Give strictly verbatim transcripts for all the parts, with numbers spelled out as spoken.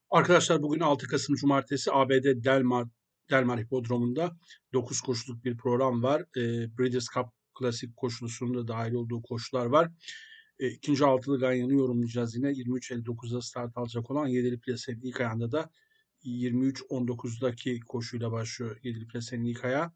Arkadaşlar bugün altı Kasım Cumartesi A B D Delmar, Delmar Hipodromu'nda dokuz koşuluk bir program var. E, Breeders' Cup Klasik koşulusunda da dahil olduğu koşular var. E, ikinci altılı Ganyan'ı yorumlayacağız yine. yirmi üç elli dokuzda start alacak olan yedili plasenin ilk ayağında da yirmi üç on dokuzdaki koşuyla başlıyor yedili plasenin ilk ayağı.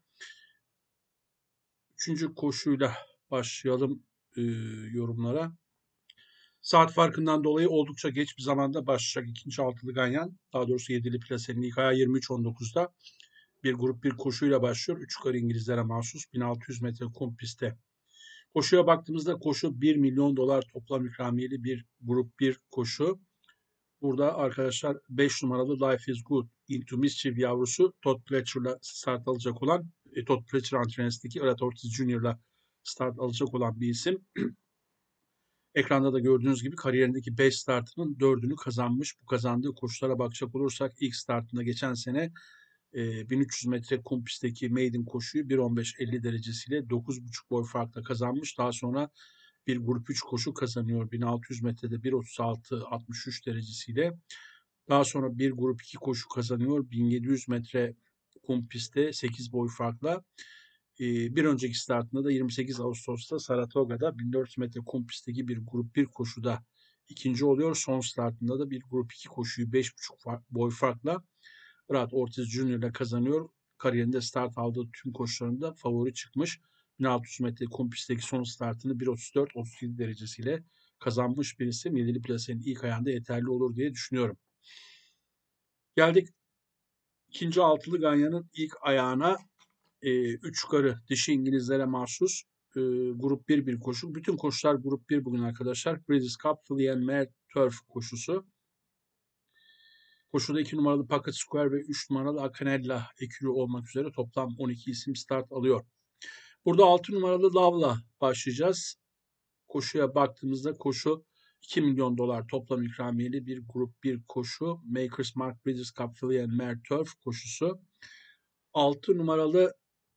Üçüncü koşuyla başlayalım e, yorumlara. Saat farkından dolayı oldukça geç bir zamanda başlayacak ikinci altılı Ganyan. Daha doğrusu yedili plasenin ilk ayağı yirmi üç on dokuzda bir grup bir koşuyla başlıyor. Üç yukarı İngilizlere mahsus bin altı yüz metre kum pistte. Koşuya baktığımızda koşu bir milyon dolar toplam ikramiyeli bir grup bir koşu. Burada arkadaşlar beş numaralı Life is Good Into Mischief yavrusu Todd Pletcher'la start alacak olan e, Todd Pletcher antrenörlüğündeki Rat Ortiz Junior'la start alacak olan bir isim. Ekranda da gördüğünüz gibi kariyerindeki beş startının dördünü kazanmış. Bu kazandığı koşulara bakacak olursak ilk startında geçen sene e, bin üç yüz metre kum pistteki maiden koşuyu bir on beş elli derecesiyle dokuz buçuk boy farkla kazanmış. Daha sonra bir grup üç koşu kazanıyor bin altı yüz metrede bir otuz altı altmış üç derecesiyle. Daha sonra bir grup iki koşu kazanıyor bin yedi yüz metre kum pistte sekiz boy farkla. Bir önceki startında da yirmi sekiz Ağustos'ta Saratoga'da bin dört yüz metre kum pistteki bir grup bir koşuda ikinci oluyor. Son startında da bir grup iki koşuyu beş buçuk boy farkla Rat Ortiz Junior ile kazanıyor. Kariyerinde start aldığı tüm koşularında favori çıkmış. bin altı yüz metre kum pistteki son startını bir otuz dört otuz yedi derecesiyle kazanmış bir isim. Yedili plasenin ilk ayağında yeterli olur diye düşünüyorum. Geldik ikinci altılı Ganyan'ın ilk ayağına. E, üç yukarı dişi İngilizlere mahsus e, grup bir bir koşu. Bütün koşular grup bir bugün arkadaşlar. Breeders' Cup Filly and Mare Turf koşusu. Koşuda iki numaralı Pocket Square ve üç numaralı Acanella ekürü olmak üzere toplam on iki isim start alıyor. Burada altı numaralı Love'la başlayacağız. Koşuya baktığımızda koşu iki milyon dolar toplam ikramiyeli bir grup bir koşu. Maker's Mark Breeders' Cup Filly and Mare Turf koşusu. altı numaralı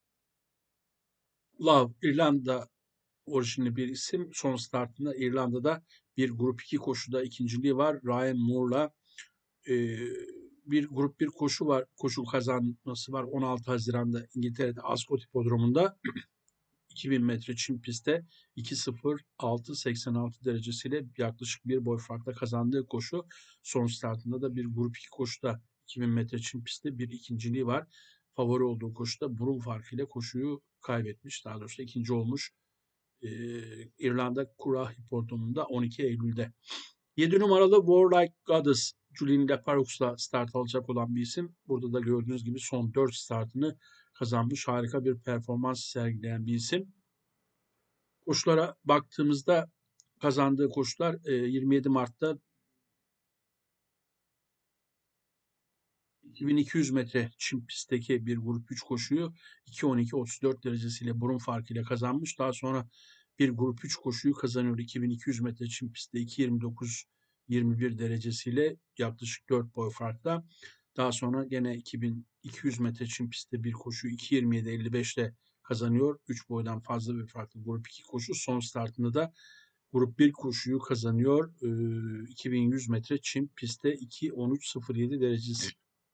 Love, İrlanda orijinli bir isim. Son startında İrlanda'da bir grup iki koşuda ikinciliği var. Ryan Moore'la e, bir grup bir koşu var. Koşu kazanması var. on altı Haziran'da İngiltere'de Ascot Hipodromu'nda iki bin metre çim pistte iki sıfır altı seksen altı derecesiyle yaklaşık bir boy farkla kazandığı koşu. Son startında da bir grup iki koşuda iki bin metre çim pistte bir ikinciliği var. Favori olduğu koşuda burun farkıyla koşuyu kaybetmiş. Daha doğrusu ikinci olmuş. Ee, İrlanda Kura Hipodromu'nda on iki Eylül'de. yedi numaralı Warlike Goddess Julien Leparox'la start alacak olan bir isim. Burada da gördüğünüz gibi son dört startını kazanmış. Harika bir performans sergileyen bir isim. Koşulara baktığımızda kazandığı koşular yirmi yedi Mart'ta iki bin iki yüz metre çim pistteki bir grup üç koşuyu iki on iki otuz dört derecesiyle burun farkıyla kazanmış. Daha sonra bir grup üç koşuyu kazanıyor iki bin iki yüz metre çim pistte iki yirmi dokuz yirmi bir derecesiyle yaklaşık dört boy farkla. Daha sonra gene iki bin iki yüz metre çim pistte bir koşuyu iki yirmi yedi elli beş ile kazanıyor. üç boydan fazla bir farklı grup iki koşu. Son startında da grup bir koşuyu kazanıyor. iki bin yüz metre çim pistte iki on üç sıfır yedi derecesi.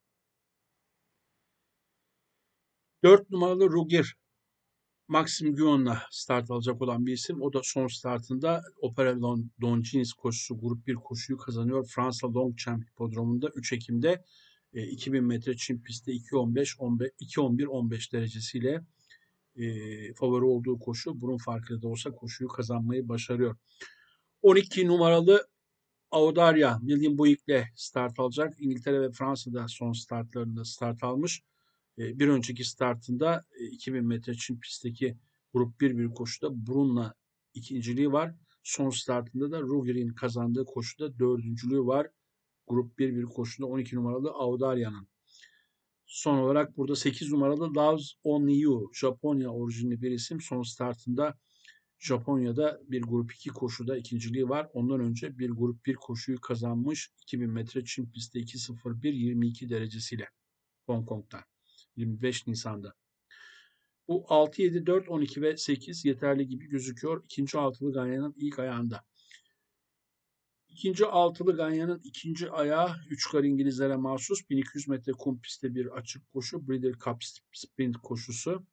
dört numaralı Rugir Maxim Guyon'la start alacak olan bir isim. O da son startında Opera Longines koşusu grup bir koşuyu kazanıyor. Fransa Longchamp Hipodromu'nda üç Ekim'de e, iki bin metre çim pistte iki on beş iki on bir on beş derecesiyle e, favori olduğu koşu burun farkıyla da olsa koşuyu kazanmayı başarıyor. on iki numaralı Audaria William Buick'le start alacak. İngiltere ve Fransa'da son startlarında start almış. Bir önceki startında iki bin metre çim pistteki grup bir bir koşuda Brun'la ikinciliği var. Son startında da Rugir'in kazandığı koşuda dördüncülüğü var. Grup bir bir koşuda on iki numaralı Audaria'nın. Son olarak burada sekiz numaralı Loves Only You, Japonya orijinli bir isim. Son startında Japonya'da bir grup iki koşuda ikinciliği var. Ondan önce bir grup bir koşuyu kazanmış iki bin metre çim pistte iki sıfır bir yirmi iki derecesiyle Hong Kong'da yirmi beş Nisan'da. Bu altı yedi dört on iki ve sekiz yeterli gibi gözüküyor. İkinci altılı Ganyan'ın ilk ayağında. İkinci altılı ganyanın ikinci ayağı üç kar İngilizlere mahsus bin iki yüz metre kum pistte bir açık koşu. Breeders' Cup Sprint koşusu.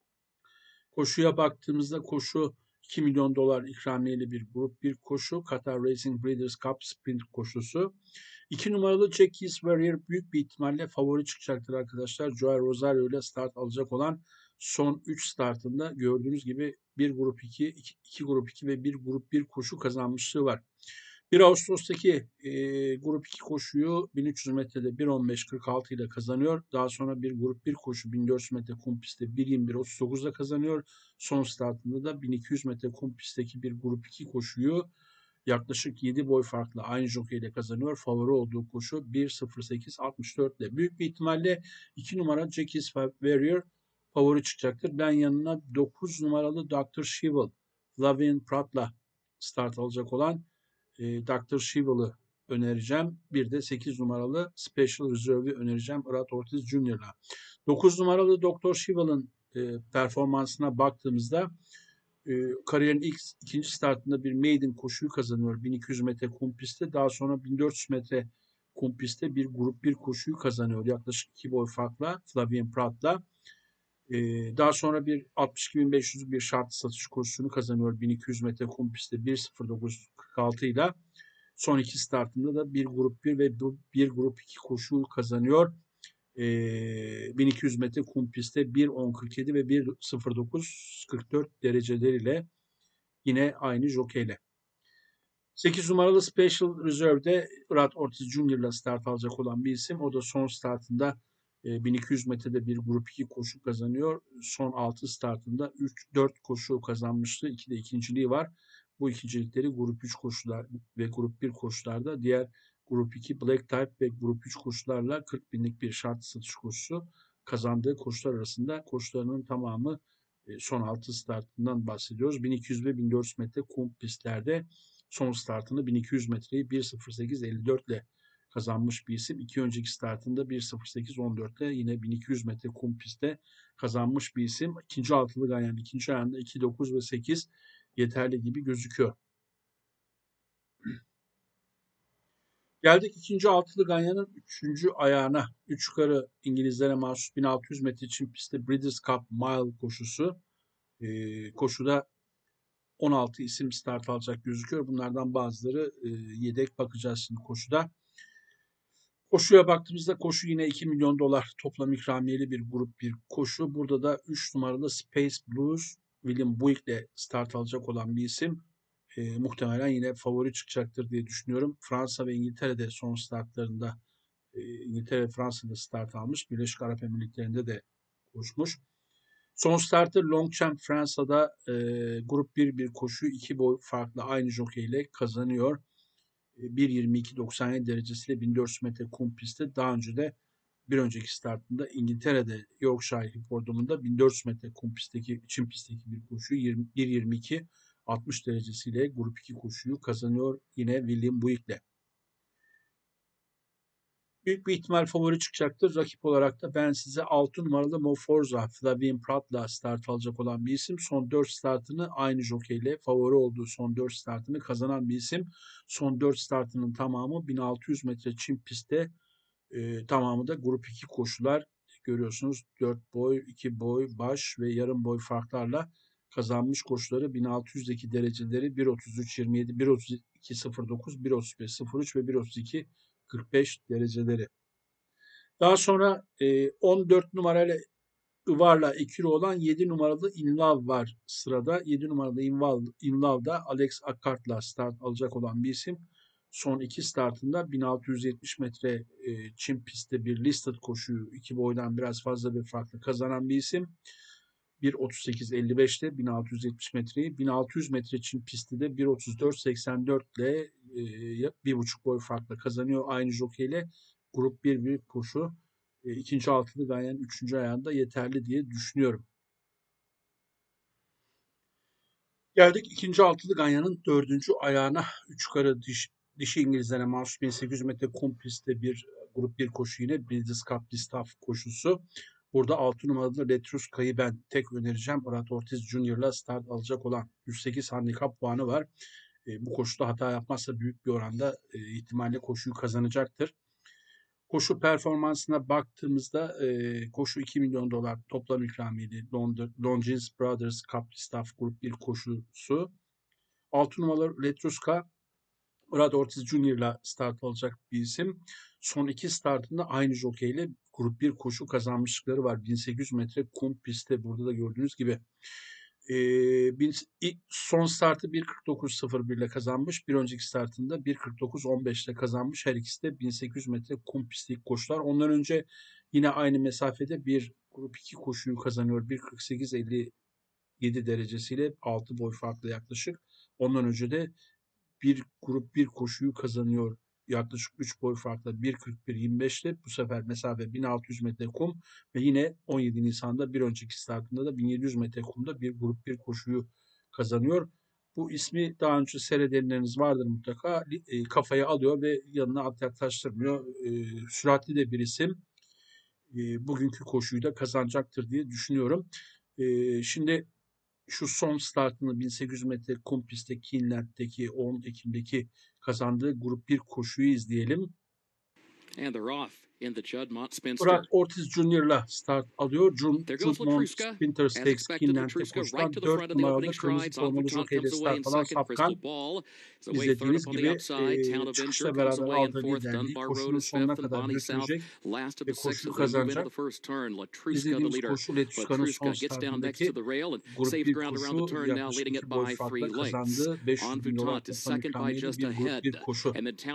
Koşuya baktığımızda koşu iki milyon dolar ikramiyeli bir grup bir koşu. Qatar Racing Breeders' Cup Sprint koşusu. iki numaralı Jackie's Warrior büyük bir ihtimalle favori çıkacaktır arkadaşlar. Joel Rosario ile start alacak olan son üç startında gördüğünüz gibi bir grup iki, iki grup iki ve bir grup bir koşu kazanmışlığı var. bir Ağustos'taki e, grup iki koşuyu bin üç yüz metrede bir on beş kırk altı ile kazanıyor. Daha sonra bir grup bir koşu bin dört yüz metre kum pistte bir yirmi bir otuz dokuz ile kazanıyor. Son startında da bin iki yüz metre kum pistteki bir grup iki koşuyu yaklaşık yedi boy farklı aynı jokeyle kazanıyor. Favori olduğu koşu bir sıfır sekiz altmış dört ile. Büyük bir ihtimalle iki numara Jackie's Warrior favori çıkacaktır. Ben yanına dokuz numaralı doktor Shivel, Flavien Prat'la start alacak olan e, doktor Shivel'ı önereceğim. Bir de sekiz numaralı Special Reserve'i önereceğim Rad Ortiz Junior'la. dokuz numaralı doktor Shivel'ın e, performansına baktığımızda e, kariyerin ilk ikinci startında bir maiden koşuyu kazanıyor. bin iki yüz metre kum pistte. Daha sonra bin dört yüz metre kum pistte bir grup bir koşuyu kazanıyor. Yaklaşık iki boy farkla Flavien Prat'la. Ee, daha sonra bir altmış iki bin beş yüz bir şart satış koşusunu kazanıyor. bin iki yüz metre kum pistte bir sıfır dokuz kırk altı ile son iki startında da bir grup bir ve bir grup iki koşu kazanıyor. Ee, bin iki yüz metre kum pistte bir on kırk yedi ve bir sıfır dokuz kırk dört dereceleriyle yine aynı jokeyle. sekiz numaralı Special Reserve'de Rad Ortiz Junior'la start alacak olan bir isim. O da son startında bin iki yüz metrede bir grup iki koşu kazanıyor. Son altı startında üç dört koşu kazanmıştı. iki de ikinciliği var. Bu ikincilikleri grup üç koşular ve grup bir koşularda, diğer grup iki Black Type ve grup üç koşularla kırk binlik bir şart satış koşusu kazandığı koşular arasında. Koşularının tamamı son altı startından bahsediyoruz. bin iki yüz ve bin dört yüz metre kum pistlerde son startını bin iki yüz metreyi bir sıfır sekiz elli dört ile kazanmış bir isim. İki önceki startında bir sıfır sekiz on dört ile yine bin iki yüz metre kum pistte kazanmış bir isim. İkinci altılı ganyan ikinci ayağında iki dokuz ve sekiz yeterli gibi gözüküyor. Geldik ikinci altılı ganyanın üçüncü ayağına. Üç yukarı İngilizlere mahsus bin altı yüz metre çim pistte Breeders' Cup Mile koşusu. Ee, koşuda on altı isim start alacak gözüküyor. Bunlardan bazıları e, yedek, bakacağız şimdi koşuda. Koşuya baktığımızda koşu yine iki milyon dolar toplam ikramiyeli bir grup bir koşu. Burada da üç numaralı Space Blues William Buick ile start alacak olan bir isim. E, muhtemelen yine favori çıkacaktır diye düşünüyorum. Fransa ve İngiltere'de son startlarında e, İngiltere ve Fransa'da start almış. Birleşik Arap Emirlikleri'nde de koşmuş. Son startı Longchamp Fransa'da e, grup bir bir koşu iki boy farklı aynı jockey ile kazanıyor. E, bir yirmi iki doksan yedi derecesiyle bin dört yüz metre kum pistte. Daha önce de bir önceki startında İngiltere'de Yorkshire Hipodromu'nda bin dört yüz metre kum pistteki, çim pistteki bir koşuyu bir yirmi iki altmış derecesiyle grup iki koşuyu kazanıyor yine William Buick'le. Büyük bir ihtimal favori çıkacaktır. Rakip olarak da ben size altı numaralı Mo Forza, Flavien Prat'la start alacak olan bir isim. Son dört startını aynı jokeyle favori olduğu son dört startını kazanan bir isim. Son dört startının tamamı bin altı yüz metre çim pistte, e, tamamı da grup iki koşular. Görüyorsunuz dört boy, iki boy, baş ve yarım boy farklarla kazanmış koşuları. bin altı yüzdeki dereceleri bir otuz üç yirmi yedi, bir otuz iki sıfır dokuz, bir otuz beş sıfır üç ve bir otuz iki kırk beş dereceleri. Daha sonra e, on dört numarayla Ivar'la ekürü olan yedi numaralı Inlav var sırada. yedi numaralı Inlav, Inlav da Alex Akart'la start alacak olan bir isim. Son iki startında bin altı yüz yetmiş metre e, çim pistte bir listed koşuyu iki boydan biraz fazla bir farklı kazanan bir isim. bir otuz sekiz elli beşte bin altı yüz yetmiş metreyi, bin altı yüz metre çim pistte de bir otuz dört seksen dört ile e, bir buçuk boy farklı kazanıyor aynı jokeyle. Grup bir bir koşu. E, ikinci altılı ganyan üçüncü ayağında yeterli diye düşünüyorum. Geldik ikinci altılı ganyanın dördüncü ayağına. Üç yukarı diş, dişi İngilizlere mahsus bin sekiz yüz metre kum pistte bir grup bir koşu yine Breeders' Cup Distaff koşusu. Burada altı numaralı Retruska'yı ben tek önereceğim. Rad Ortiz Junior'la start alacak olan yüz sekiz handikap puanı var. E, bu koşuda hata yapmazsa büyük bir oranda e, ihtimalle koşuyu kazanacaktır. Koşu performansına baktığımızda e, koşu iki milyon dolar toplam ikramiyeli Longines Brothers Cup-Distaff Grup bir koşusu. altı numaralı Letruska Brad Ortiz Junior'la start alacak bir isim. Son iki startında aynı jokeyle grup bir koşu kazanmışlıkları var. bin sekiz yüz metre kum pistte burada da gördüğünüz gibi. Ee, bin, son startı bir kırk dokuz sıfır bir ile kazanmış. Bir önceki startında bir kırk dokuz on beş ile kazanmış. Her ikisi de bin sekiz yüz metre kum pisti ilk koşular. Ondan önce yine aynı mesafede bir grup iki koşuyu kazanıyor. bir kırk sekiz elli yedi derecesiyle altı boy farklı yaklaşık. Ondan önce de bir grup bir koşuyu kazanıyor. Yaklaşık üç boy farkla bir kırk bir yirmi beşte bu sefer mesafe bin altı yüz metre kum ve yine on yedi Nisan'da bir önceki startında da bin yedi yüz metre kumda bir grup bir koşuyu kazanıyor. Bu ismi daha önce seyredenleriniz vardır mutlaka. E, kafaya alıyor ve yanına at yaklaştırmıyor. E, süratli de bir isim. E, bugünkü koşuyu da kazanacaktır diye düşünüyorum. E, şimdi şu son startını bin sekiz yüz metre kum pistte Keeneland'deki on Ekim'deki kazandığı grup bir koşuyu izleyelim. And they're off in the Juddmonte Spinster. Brad Ortiz Junior'la start alıyor. Juddmonte Spinster Stakes Keeneland'de koşulan dört numaralı kırmızı formalı jokeyle start alan Sapkan. İzlediğiniz gibi e, çıkışla beraber aldığı liderliği koşunun sonuna kadar götürecek ve koşuyu kazanacak. İzlediğimiz koşu Letruska'nın son startındaki grup bir koşu yaklaşık iki boy farkla kazandığı beş yüz bin dolar toplam ikramiyeli bir grup bir koşu.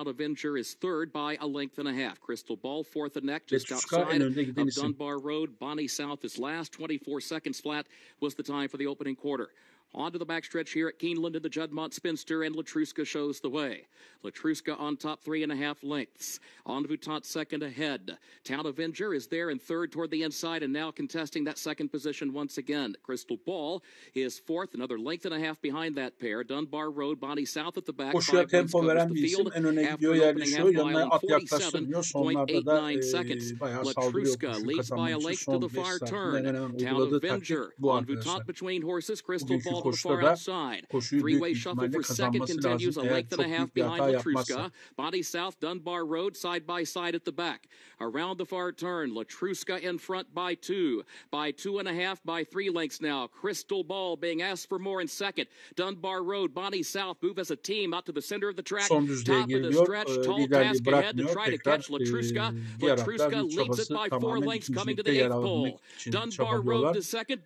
Crystal Ball fourth and neck, just outside of Dunbar Road. Bonnie South is last. twenty-four seconds flat was the time for the opening quarter. On to the backstretch here at Keeneland in the Juddmonte Spinster, and Letruska shows the way. Letruska on top three and a half lengths. On Vuittant second ahead. Town Avenger is there in third toward the inside and now contesting that second position once again. Crystal Ball is fourth, another length and a half behind that pair. Dunbar Road, Bonnie South at the back. Koşuya tempo veren bir isim en öne gidiyor, yerleşiyor. Yanına at yaklaştırmıyor. Sonlarda da e, bayağı saldırıyor koşuyu kazanmak için. Son beş startında hemen hemen uyguladığı taktik bu arkadaşlar. Bugünkü koşuda da koşuyu büyük ihtimalle kazanması lazım eğer çok büyük bir hata yapmazsa. Bonnie South, Dunbar Road, side by side at the back. Around the far turn, Letruska in front by two. By two and a half, by three lengths now. Crystal Ball being asked for more in second. Dunbar Road, Bonnie South move as a team out to the center of the track. Son düzlüğe geliyor. Liderliği bırakmıyor. Tekrar e, diğer atlar bir çabası tamamen ikincilikte yer alabilmek için çabalıyorlar.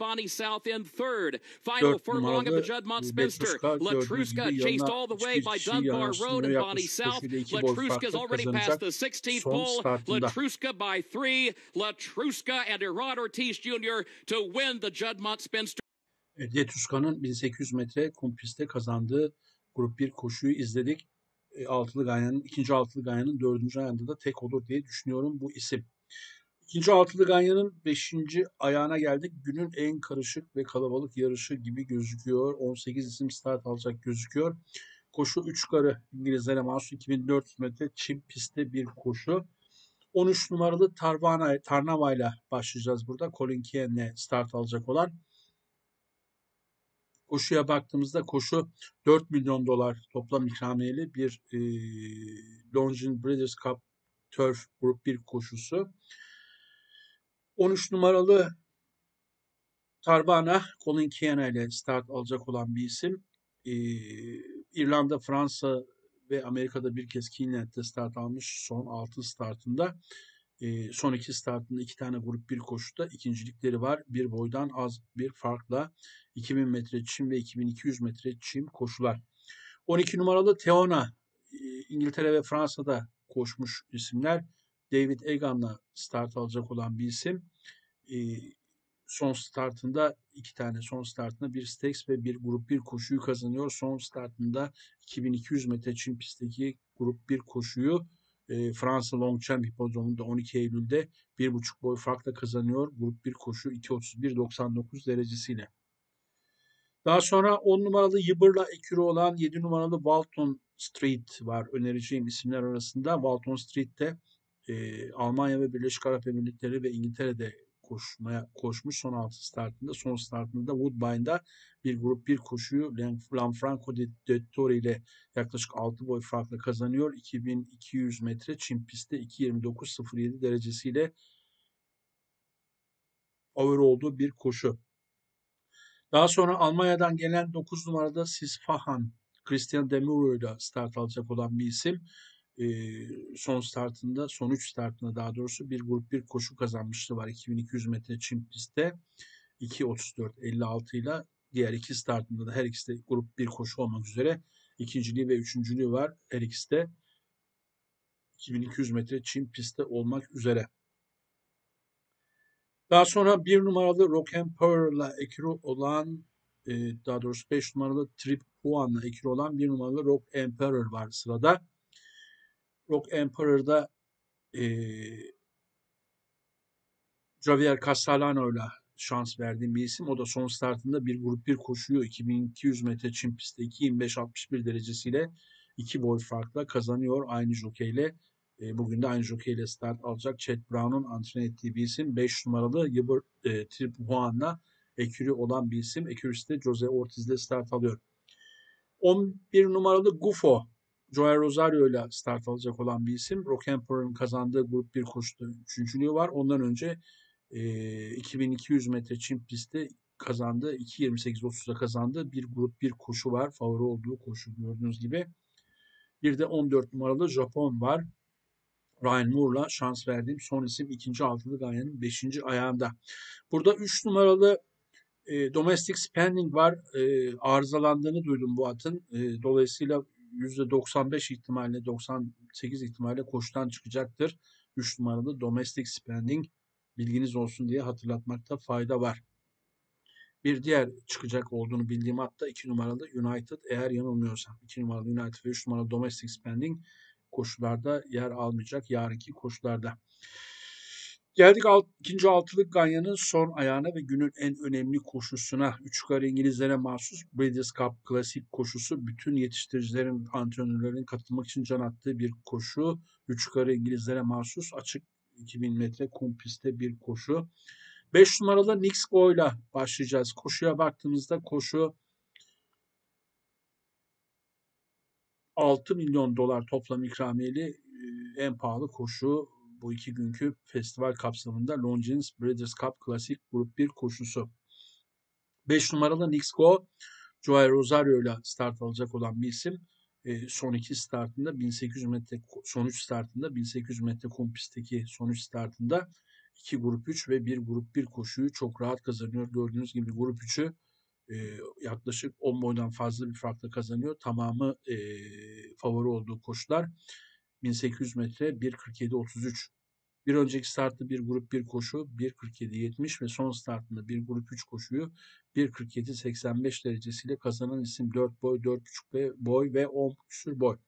Dört numaralı Letruska gördüğünüz gibi yanına hiçbir kişi yanaştırmıyor. Yaklaşık koşuyla iki boy farklı kazanacak son startında. Letruska by three. Letruska and Rod Ortiz Junior to win the Juddmonte Spinster. Letruska'nın bin sekiz yüz metre kum pistte kazandığı grup bir koşuyu izledik. E, altılı Ganyan'ın, ikinci altılı Ganyan'ın dördüncü ayağında da tek olur diye düşünüyorum bu isim. İkinci altılı Ganyan'ın beşinci ayağına geldik. Günün en karışık ve kalabalık yarışı gibi gözüküyor. on sekiz isim start alacak gözüküyor. Koşu üç karı İngilizlere mahsus iki bin dört yüz metre çim pistte bir koşu. on üç numaralı Tarvana, Tarnava ile başlayacağız burada. Colin Keane'le start alacak olan. Koşuya baktığımızda koşu dört milyon dolar toplam ikramiyeli bir e, Longines Breeders' Cup Turf Grup bir koşusu. on üç numaralı Tarvana, Colin Keane ile start alacak olan bir isim. Ee, İrlanda, Fransa ve Amerika'da bir kez Keeneland'de start almış son altı startında. Ee, son iki startında iki tane grup bir koşuda ikincilikleri var. Bir boydan az bir farkla iki bin metre çim ve iki bin iki yüz metre çim koşular. on iki numaralı Teona, İngiltere ve Fransa'da koşmuş isimler. David Egan'la start alacak olan bir isim. Ee, son startında iki tane son startında bir stakes ve bir grup bir koşuyu kazanıyor. Son startında iki bin iki yüz metre çim pistteki grup bir koşuyu e, Fransa Longchamp Hipodromu'nda on iki Eylül'de bir buçuk boy farkla kazanıyor. Grup bir koşu iki otuz bir doksan dokuz derecesiyle. Daha sonra on numaralı Yıbır'la ekürü olan yedi numaralı Walton Street var. Önereceğim isimler arasında. Walton Street'te e, Almanya ve Birleşik Arap Emirlikleri ve İngiltere'de koşmaya koşmuş son altı startında. Son startında da Woodbine'da bir grup bir koşuyu Lanfranco Dettori ile yaklaşık altı boy farkla kazanıyor. iki bin iki yüz metre çim pistte iki yirmi dokuz sıfır yedi derecesiyle favori olduğu bir koşu. Daha sonra Almanya'dan gelen dokuz numarada Sisfahan, Christian Demuro ile start alacak olan bir isim. Ee, son startında, son üç startında daha doğrusu bir grup bir koşu kazanmıştı var iki bin iki yüz metre çim pistte. iki otuz dört elli altı ile diğer iki startında da her ikisi de grup bir koşu olmak üzere ikinciliği ve üçüncülüğü var. Her ikisi de iki bin iki yüz metre çim pistte olmak üzere. Daha sonra bir numaralı Rock Emperor'la ekili olan e, daha doğrusu beş numaralı Trip Huan'la ekili olan bir numaralı Rock Emperor var sırada. Rock Emperor'da e, Javier Castellano'yla şans verdiğim bir isim. O da son startında bir grup bir koşuyor. iki bin iki yüz metre çim pistte iki yirmi beş altmış bir derecesiyle iki boy farkla kazanıyor aynı jokeyle. E, bugün de aynı jokeyle start alacak. Chad Brown'un antren ettiği bir isim. beş numaralı Yibur e, Trip Huan'la ekürü olan bir isim. Ekürüsü de Jose Ortiz'le start alıyor. on bir numaralı Gufo, Joel Rosario ile start alacak olan bir isim. Rock Emperor'ın kazandığı grup bir koşuda üçüncülüğü var. Ondan önce e, iki bin iki yüz metre çim pistte kazandığı iki yirmi sekiz otuzda kazandığı bir grup bir koşu var. Favori olduğu koşu gördüğünüz gibi. Bir de on dört numaralı Japon var. Ryan Moore'la şans verdiğim son isim ikinci altılı Ganyan'ın beşinci ayağında. Burada üç numaralı e, domestic spending var. E, arızalandığını duydum bu atın. E, dolayısıyla yüzde doksan beş ihtimalle doksan sekiz ihtimalle koşudan çıkacaktır. üç numaralı domestic spending bilginiz olsun diye hatırlatmakta fayda var. Bir diğer çıkacak olduğunu bildiğim hatta iki numaralı United eğer yanılmıyorsam. iki numaralı United ve üç numaralı domestic spending koşularda yer almayacak yarınki koşularda. Geldik alt, ikinci altılık Ganyan'ın son ayağına ve günün en önemli koşusuna. Üç yukarı İngilizlere mahsus Breeders' Cup klasik koşusu. Bütün yetiştiricilerin, antrenörlerin katılmak için can attığı bir koşu. Üç yukarı İngilizlere mahsus açık iki bin metre kum pistte bir koşu. beş numaralı Nix Go'yla başlayacağız. Koşuya baktığımızda koşu altı milyon dolar toplam ikramiyeli en pahalı koşu bu iki günkü festival kapsamında Longines Breeders' Cup Klasik Grup bir koşusu. beş numaralı Nix Go, Joel Rosario ile start alacak olan bir isim. E, son iki startında bin sekiz yüz metre, son üç startında bin sekiz yüz metre kum pistteki son üç startında iki grup üç ve bir grup bir koşuyu çok rahat kazanıyor. Gördüğünüz gibi grup üçü e, yaklaşık on boydan fazla bir farkla kazanıyor. Tamamı e, favori olduğu koşular. bin sekiz yüz metre bir kırk yedi otuz üç. Bir önceki startta bir grup bir koşu bir kırk yedi yetmiş ve son startında bir grup üç koşuyu bir kırk yedi seksen beş derecesiyle kazanan isim dört boy, dört buçuk boy ve on küsur boy.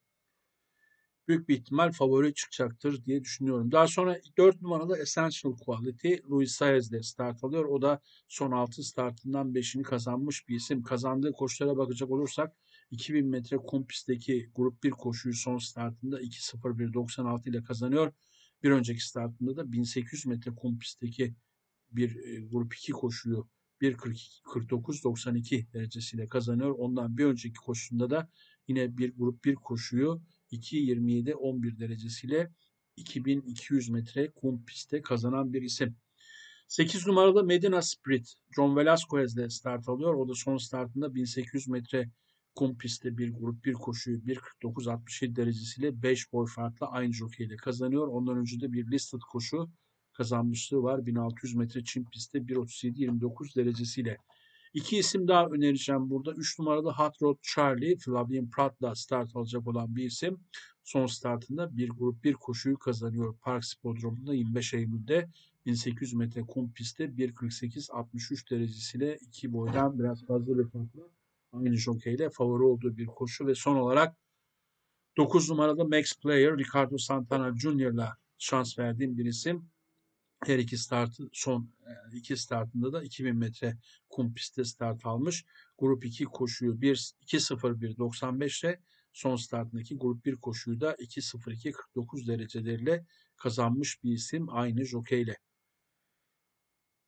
Büyük bir ihtimal favori çıkacaktır diye düşünüyorum. Daha sonra dört numaralı Essential Quality Luis Saez de start alıyor. O da son altı startından beşini kazanmış bir isim. Kazandığı koşulara bakacak olursak iki bin metre kum pistteki grup bir koşuyu son startında iki sıfır bir doksan altı ile kazanıyor. Bir önceki startında da bin sekiz yüz metre kum pistteki bir e, grup iki koşuyu bir kırk dokuz doksan iki derecesiyle kazanıyor. Ondan bir önceki koşusunda da yine bir grup bir koşuyu iki yirmi yedi on bir derecesiyle iki bin iki yüz metre kum pistte kazanan bir isim. sekiz numaralı Medina Spirit John Velasquez de start alıyor. O da son startında bin sekiz yüz metre kum pistte bir grup bir koşuyu bir kırk dokuz altmış yedi derecesiyle beş boy farkla aynı jokeyle kazanıyor. Ondan önce de bir listed koşu kazanmışlığı var. bin altı yüz metre çim pistte bir otuz yedi yirmi dokuz derecesiyle. İki isim daha önereceğim burada. üç numaralı Hot Rod Charlie, Flavien Prat'la start alacak olan bir isim. Son startında bir grup bir koşuyu kazanıyor. Park Spodromu'nda yirmi beş Eylül'de bin sekiz yüz metre kum pistte bir kırk sekiz altmış üç derecesiyle iki boydan biraz fazla bir farkla aynı jokeyle favori olduğu bir koşu ve son olarak dokuz numaralı Max Player Ricardo Santana Junior'la şans verdiğim bir isim. Her iki startı son iki startında da iki bin metre kum pistte start almış. Grup iki koşuyu iki sıfır bir doksan beş ile son startındaki grup bir koşuyu da iki sıfır iki kırk dokuz dereceleriyle kazanmış bir isim aynı jokeyle.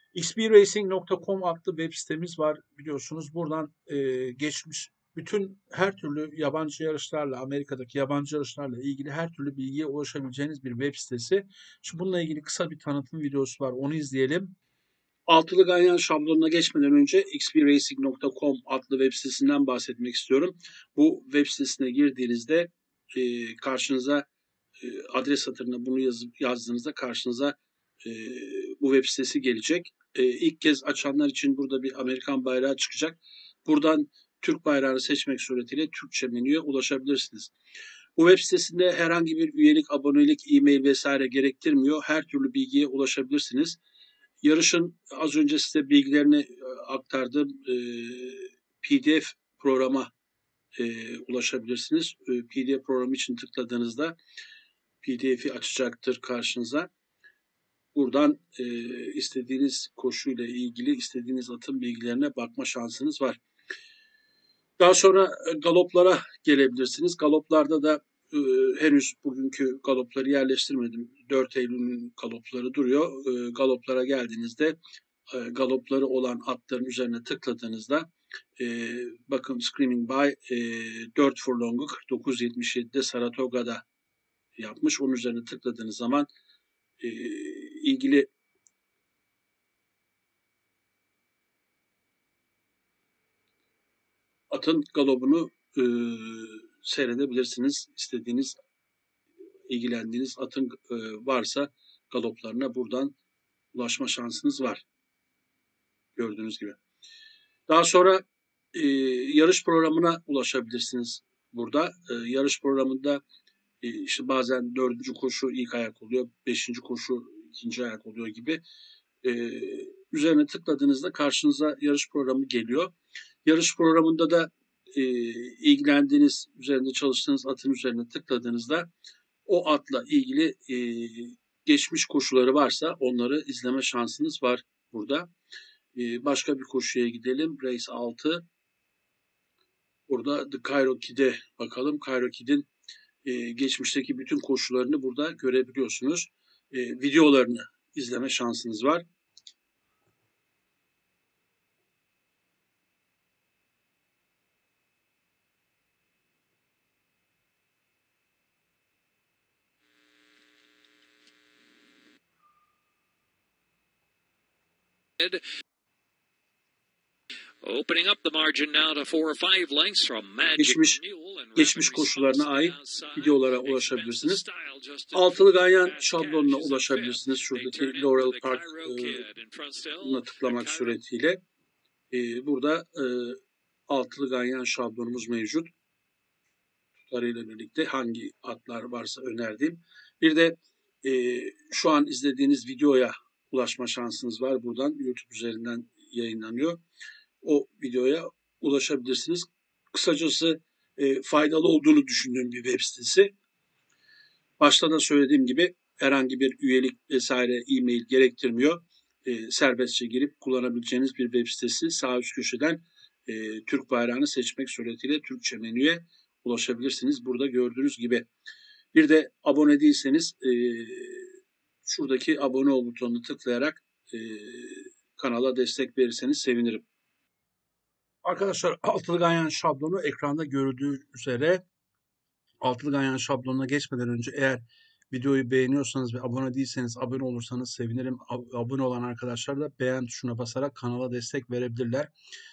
x b racing nokta com adlı web sitemiz var biliyorsunuz. Buradan e, geçmiş bütün her türlü yabancı yarışlarla, Amerika'daki yabancı yarışlarla ilgili her türlü bilgiye ulaşabileceğiniz bir web sitesi. Şimdi bununla ilgili kısa bir tanıtım videosu var. Onu izleyelim. Altılı ganyan şablonuna geçmeden önce x b racing nokta com adlı web sitesinden bahsetmek istiyorum. Bu web sitesine girdiğinizde e, karşınıza e, adres satırına bunu yazıp yazdığınızda karşınıza e, bu web sitesi gelecek. E, ilk kez açanlar için burada bir Amerikan bayrağı çıkacak. Buradan Türk bayrağını seçmek suretiyle Türkçe menüye ulaşabilirsiniz. Bu web sitesinde herhangi bir üyelik, abonelik, e-mail vesaire gerektirmiyor. Her türlü bilgiye ulaşabilirsiniz. Yarışın az önce size bilgilerini aktardığım e, P D F programa e, ulaşabilirsiniz. E, P D F programı için tıkladığınızda P D F'i açacaktır karşınıza. Buradan e, istediğiniz koşuyla ilgili istediğiniz atın bilgilerine bakma şansınız var. Daha sonra galoplara gelebilirsiniz. Galoplarda da e, henüz bugünkü galopları yerleştirmedim. dört Eylül'ün galopları duruyor. E, galoplara geldiğinizde e, galopları olan atların üzerine tıkladığınızda e, bakın Screaming By e, dört furlong'u kırk dokuz yetmiş yedi'de Saratoga'da yapmış. Onun üzerine tıkladığınız zaman e, ilgili atın galobunu e, seyredebilirsiniz. İstediğiniz, ilgilendiğiniz atın e, varsa galoplarına buradan ulaşma şansınız var. Gördüğünüz gibi. Daha sonra e, yarış programına ulaşabilirsiniz burada. E, yarış programında e, işte bazen dördüncü koşu ilk ayak oluyor, beşinci koşu ikinci ayak oluyor gibi. E, üzerine tıkladığınızda karşınıza yarış programı geliyor. Yarış programında da e, ilgilendiğiniz, üzerinde çalıştığınız atın üzerine tıkladığınızda o atla ilgili e, geçmiş koşuları varsa onları izleme şansınız var burada. E, başka bir koşuya gidelim. Race altı. Burada The Cairo Kid'e bakalım. Cairo Kid'in e, geçmişteki bütün koşularını burada görebiliyorsunuz. E, videolarını izleme şansınız var. Opening up the margin now to four or five lengths from Magic Geçmiş, Mule and geçmiş koşularına ait videolara ulaşabilirsiniz. Altılı ganyan şablonuna ulaşabilirsiniz. Şuradaki Laurel Park'ına tıklamak suretiyle. E, burada e, altılı ganyan şablonumuz mevcut. Tutarıyla birlikte hangi atlar varsa önerdiğim. Bir de e, şu an izlediğiniz videoya ulaşma şansınız var. Buradan YouTube üzerinden yayınlanıyor. O videoya ulaşabilirsiniz. Kısacası e, faydalı olduğunu düşündüğüm bir web sitesi. Başta da söylediğim gibi herhangi bir üyelik vesaire e-mail gerektirmiyor. E, serbestçe girip kullanabileceğiniz bir web sitesi. Sağ üst köşeden e, Türk bayrağını seçmek suretiyle Türkçe menüye ulaşabilirsiniz. Burada gördüğünüz gibi. Bir de abone değilseniz e, şuradaki abone ol butonunu tıklayarak e, kanala destek verirseniz sevinirim. Arkadaşlar altılı ganyan şablonu ekranda görüldüğü üzere. Altılı ganyan şablonuna geçmeden önce eğer videoyu beğeniyorsanız ve abone değilseniz abone olursanız sevinirim. Abone olan arkadaşlar da beğen tuşuna basarak kanala destek verebilirler.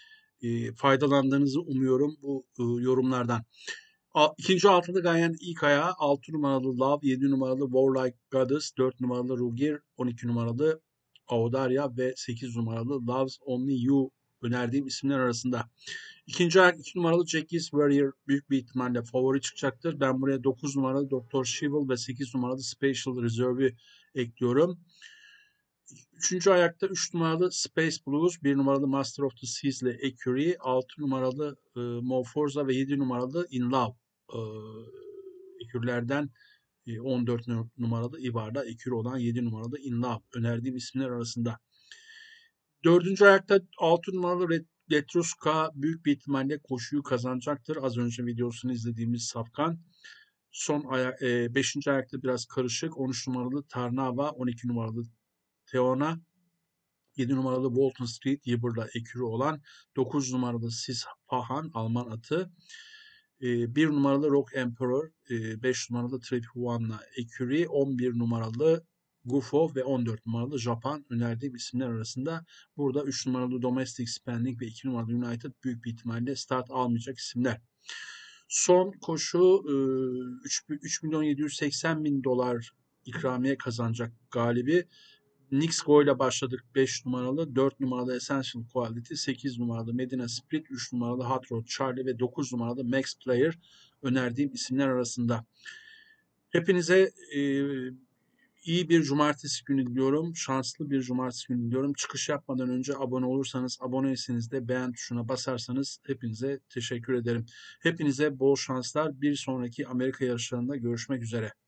E, faydalandığınızı umuyorum bu e, yorumlardan. İkinci altılı ganyan ilk ayağı altı numaralı Love, yedi numaralı Warlike Goddess, dört numaralı Rugir, on iki numaralı Audaria ve sekiz numaralı Loves Only You önerdiğim isimler arasında. İkinci ayak iki numaralı Jackie's Warrior büyük bir ihtimalle favori çıkacaktır. Ben buraya dokuz numaralı Doktor Shivel ve sekiz numaralı Special Reserve'ü ekliyorum. Üçüncü ayakta üç numaralı Space Blues, bir numaralı Master of the Seas ile Ecurie, altı numaralı e, Mo Forza ve yedi numaralı In Love. E, Ekürlerden e, on dört numaralı Ibar'da ekür olan yedi numaralı In Love önerdiğim isimler arasında. Dördüncü ayakta altı numaralı Red Letruska büyük bir ihtimalle koşuyu kazanacaktır. Az önce videosunu izlediğimiz Safkan. Son ayak, e, beşinci ayakta biraz karışık. on üç numaralı Tarnava, on iki numaralı Teona, yedi numaralı Walton Street Yibber'la ekürü olan, dokuz numaralı Sisfahan Alman atı, bir numaralı Rock Emperor, beş numaralı Trip One'la ekürü, on bir numaralı Gufo ve on dört numaralı Japan önerdiğim isimler arasında. Burada üç numaralı Domestic Spending ve iki numaralı United büyük bir ihtimalle start almayacak isimler. Son koşu üç milyon yedi yüz seksen bin dolar ikramiye kazanacak galibi. Nixgo ile başladık beş numaralı, dört numaralı Essential Quality, sekiz numaralı Medina Spirit, üç numaralı Hot Rod Charlie ve dokuz numaralı Max Player önerdiğim isimler arasında. Hepinize e, iyi bir cumartesi günü diliyorum. Şanslı bir cumartesi günü diliyorum. Çıkış yapmadan önce abone olursanız, aboneyseniz de beğen tuşuna basarsanız hepinize teşekkür ederim. Hepinize bol şanslar. Bir sonraki Amerika yarışlarında görüşmek üzere.